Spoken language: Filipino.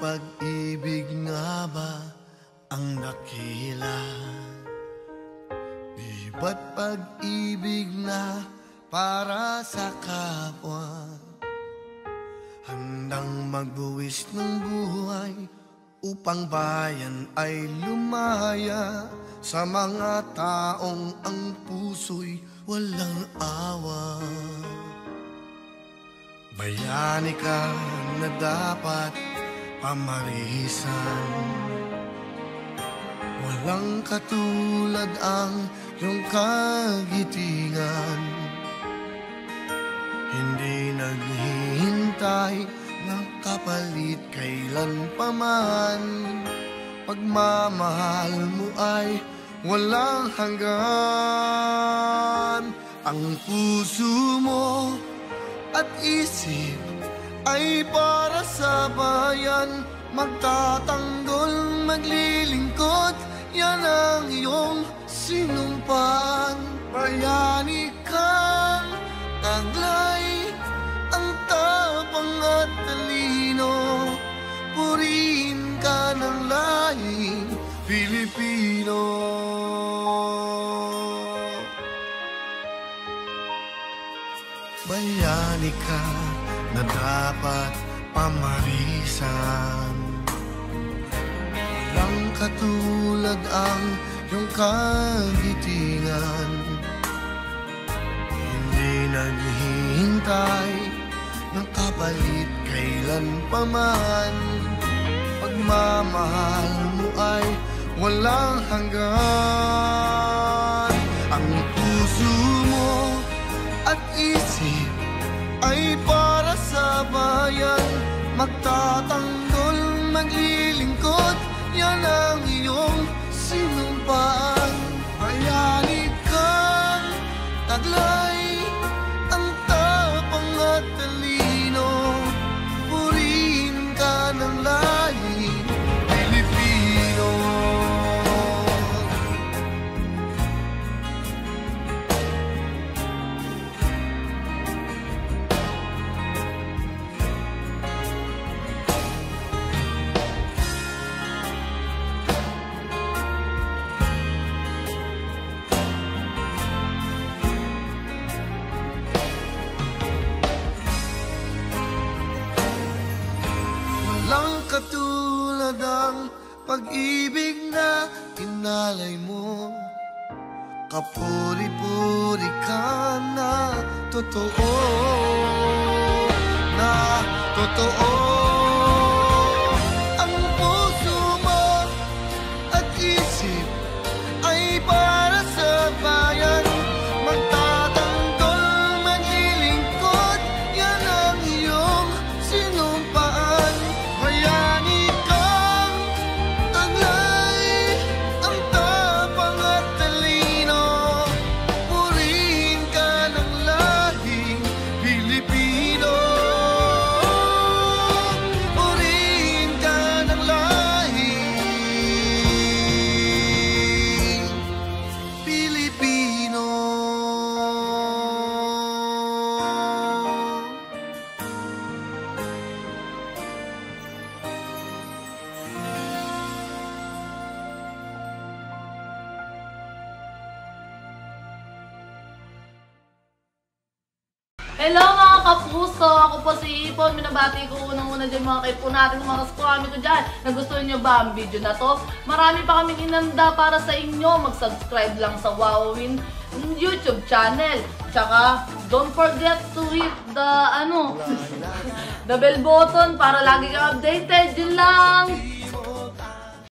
pag-ibig nga ba ang dakila? Di ba't pag-ibig na para sa kapwa? Handang magbuwis ng buhay upang bayan ay lumaya sa mga taong ang puso'y walang awa. Bayani ka na dapat pamarisan, walang katulad ang iyong kagitingan. Hindi naghihintay ng kapalit kailan pa man. Pagmamahal mo ay walang hanggan. Ang puso mo at isip ay para sa bayan. Magtatanggol, maglilingkod, yan ang iyong sinumpaan. Bayani kang taglay, ang tapang at talino. Purihin ka ng lahing Pilipino. Bayani ka na dapat pamarisan, walang katulad ang iyong kagitingan. Hindi naghihintay ng kapalit kailan pa man. Pagmamahal mo ay walang hanggan. Ang puso mo at isip ay para sa bayan. Magtatanggol, maglilingkod, yan ang iyong sinumpaan. Bayani kang taglay, ang tapang at talino. Purihin ka ng lahing Pilipino. Walang katulad ang pag-ibig na inalay mo. Kapuri-puri ka na totoo, na totoo. Ang puso mo at isip ay para sa bayan. Magtatanggol, maglilingkod, yan ang iyong sinumpaan. Bayani kang taglay, ang tapang at talino. Purihin ka ng lahing Pilipino. Purihin ka ng lahing Pilipino. Hello mga kapuso! Ako po si Ipon. Minabati ko unang-una dyan mga kaipo natin, mga kaskwami ko dyan. Nagustuhan nyo ba ang video na to? Marami pa kaming inanda para sa inyo. Mag-subscribe lang sa Wowin YouTube channel. Tsaka, don't forget to hit the, the bell button para lagi kang updated. Yun lang!